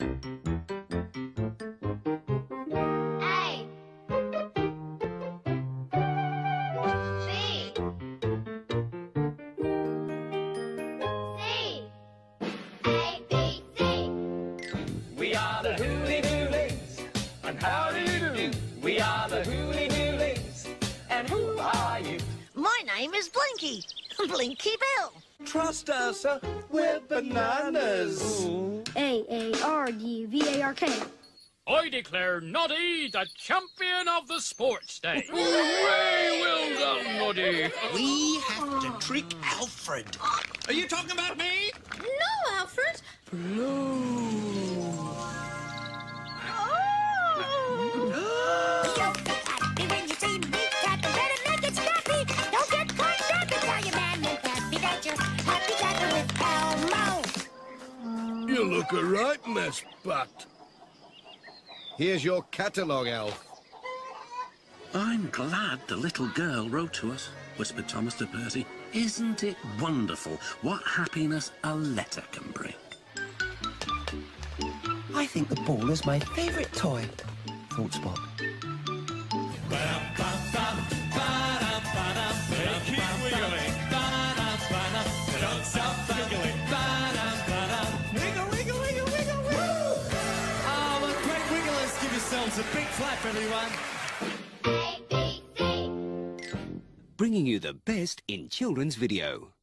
We are the Hooly Doolies, and how do you do? We are the Hooly Doolies, and who are you? My name is Blinky. Blinky Bill. Trust us, we're bananas. A-A-R-D-V-A-R-K. I declare Noddy the champion of the sports day. Hooray! Well done, Noddy. We have to trick Alfred. Are you talking about me? No, Alfred. When you see me tapping, better make it snappy. Don't get caught napping. Tell your man and Pappy that you're happy tapping with Elmo. You look a right mess, Bat. Here's your catalogue, Elf. I'm glad the little girl wrote to us, whispered Thomas to Percy. Isn't it wonderful what happiness a letter can bring? I think the ball is my favourite toy, thought Spot. Keep wiggling. Don't stop wiggling. Wiggle, wiggle, wiggle, wiggle, wiggle. Oh, what great wigglers. Give yourselves a big clap, everyone. Bringing you the best in children's video.